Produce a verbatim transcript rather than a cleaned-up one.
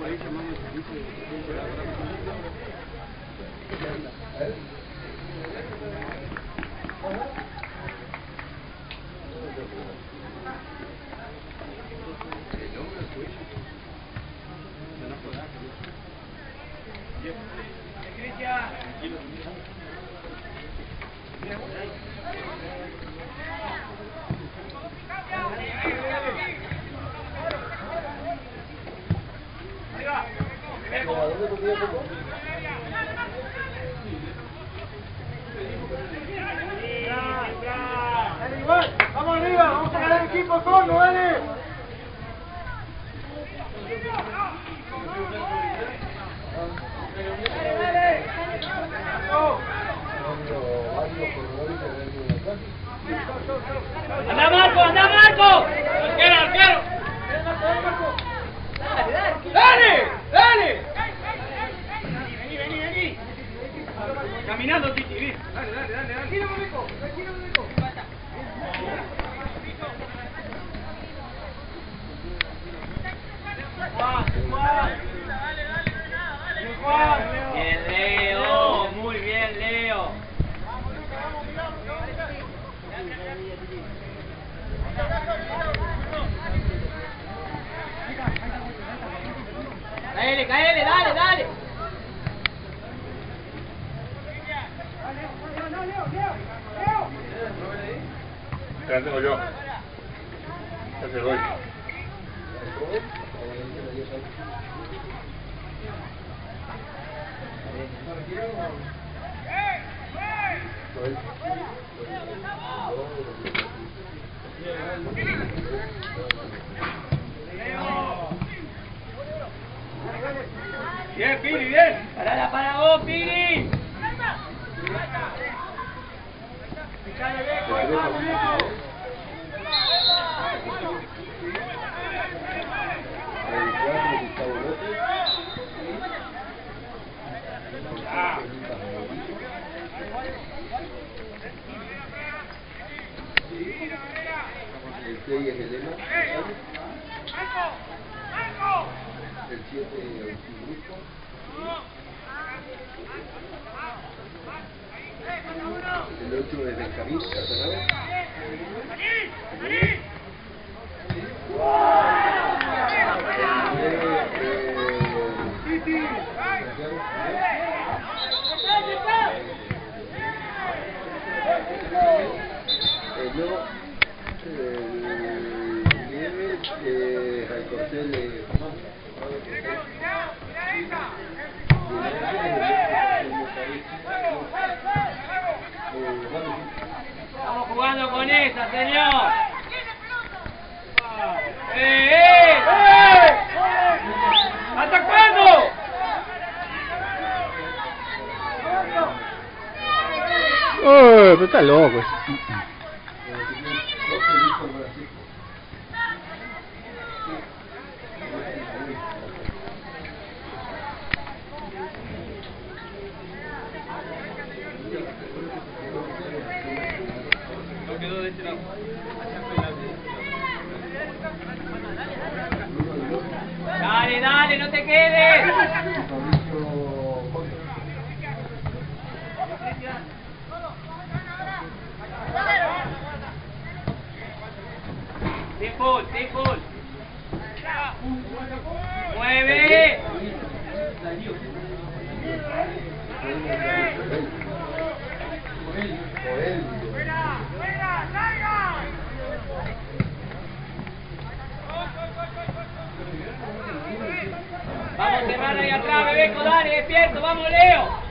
Vamos arriba, vamos a ganar el equipo solo, dale. ¡Anda Marco, anda Marco! ¡Arquero, arquero! ¡Dale, dale! Vení, vení, vení. Caminando, Titi, ven. Dale, dale, dale. Tranquilo, Mico, tranquilo, Mico. Bien, Leo, muy bien, Leo. Caele, caele, dale, dale. Ya tengo yo. Ya te doy. Bien, Piri, bien. Parala para vos, Piri. El seis es Elena. El siete es Grupo. El ocho es Benjamín Casanave. El nuevo el Nieves de Raicortel de Estamos jugando con esa, señor. ¡Eh, eh! ¡Eh! ¿Hasta cuándo? Oh, pero está loco. No quedó de este lado. Dale, dale, no te quedes. Tiempo, tiempo. Mueve. Vamos a cerrar ahí atrás, Bebeco, dale, despierto, vamos Leo.